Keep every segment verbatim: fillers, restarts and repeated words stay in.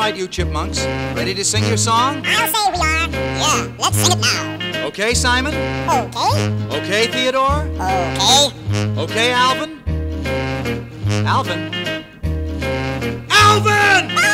right, you chipmunks. Ready to sing your song? I'll say we are. Yeah, let's sing it now. Okay, Simon? Okay. Okay, Theodore? Okay. Okay, Alvin? Alvin? Alvin! Okay!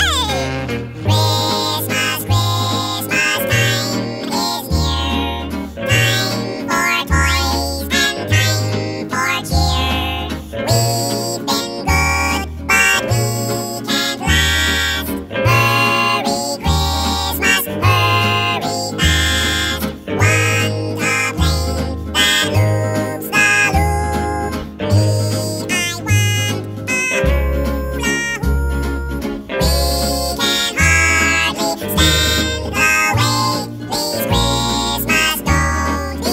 Christmas, Christmas time is near. Time for toys and time for cheer. We've been good, but we can't last. Hurry, Christmas, hurry fast. One complaint that loops the loop. Me, I want a hula hoop. We can hardly stand the wait. Please, Christmas, don't be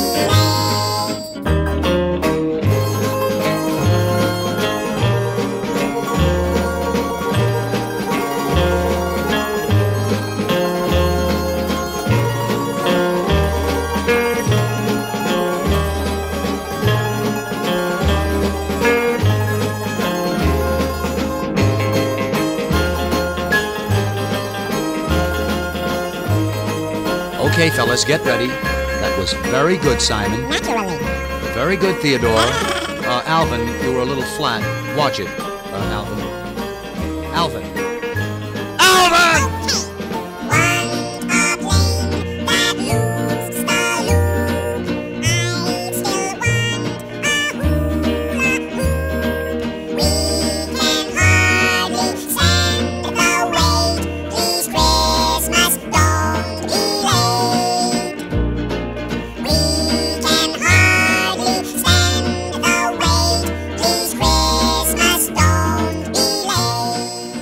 Okay, fellas, get ready. That was very good, Simon. Naturally. Very good, Theodore. Uh, Alvin, you were a little flat. Watch it, uh, Alvin. Alvin. Alvin! One complaint that loops the loop. I still want a hula hoop. We can hardly stand the wait. Please, Christmas, don't be late. We can hardly stand the wait. Please, Christmas, don't be late.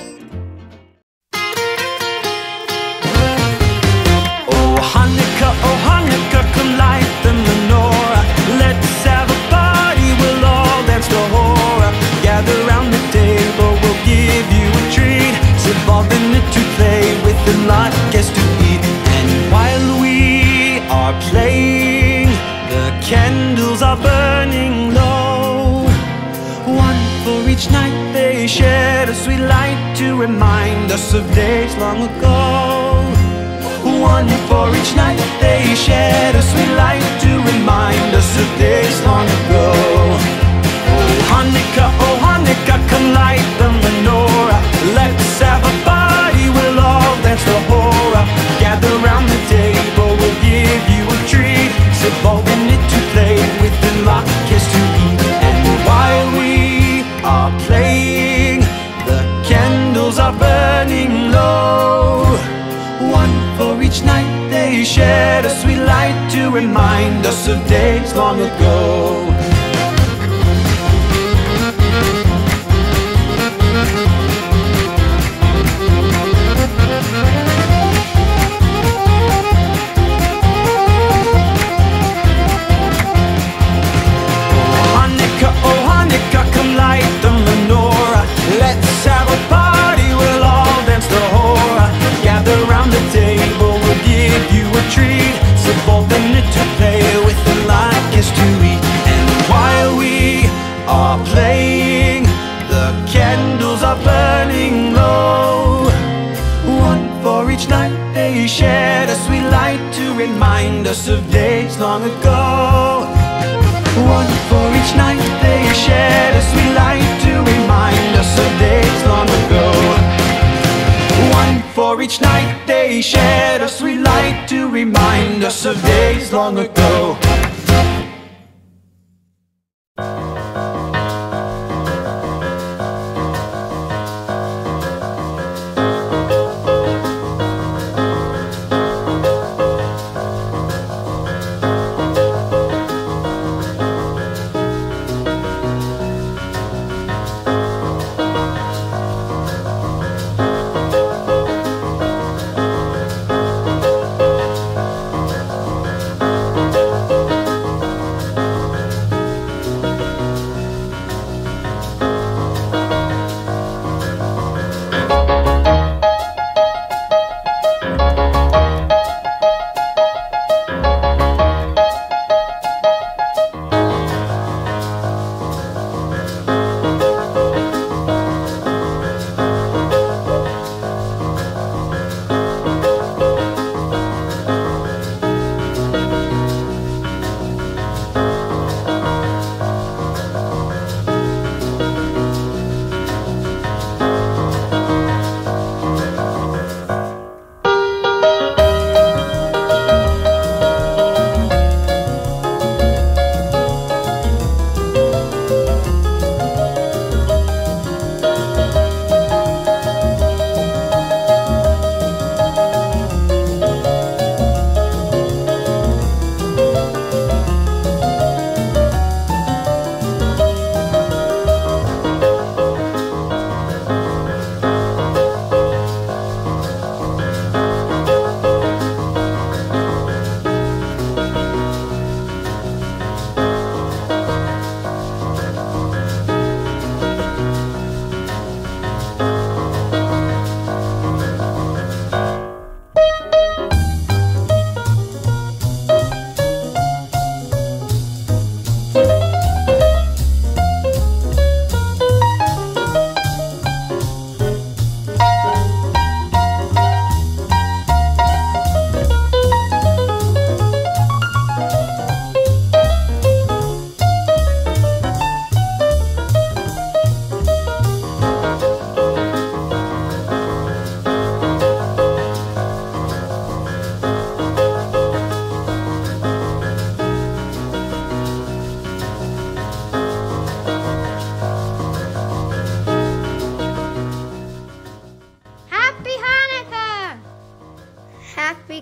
Oh Hanukkah, oh Hanukkah, come light the menorah. Let's have a party, we'll all dance to hora. Gather round the table, we'll give you a treat. Sit all dinner to play with and lot guests to eat. And while we are playing, the candles are burning low. One for each night they shed a sweet light to remind us of days long ago. One for each night they shed a sweet light to remind us of days long ago. Oh Hanukkah, oh Hanukkah, come light the menorah. Let's have a party, we'll all dance the hora. Gather round the table, we'll give you a treat. Sit all in it to play with and lock kiss to eat. And while we are playing, the candles are burning low. One for each night they shed a sweet light to remind us of days long ago. Hanukkah, oh Hanukkah, come light the menorah. Let's have a party, we'll all dance the hora. Gather round the table, we'll give you a treat. Sit both in it to play with and like is to eat. And while we are playing, the candles are burning low. One for each night they shed a sweet light to remind us of days long ago. One for each night they shed a sweet light to remind us of days long ago. One for each night they shed a sweet light to remind us of days long ago.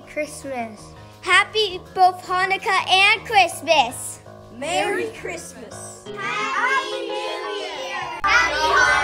Christmas. Happy both Hanukkah and Christmas. Merry Christmas. Happy New Year! Happy Holidays!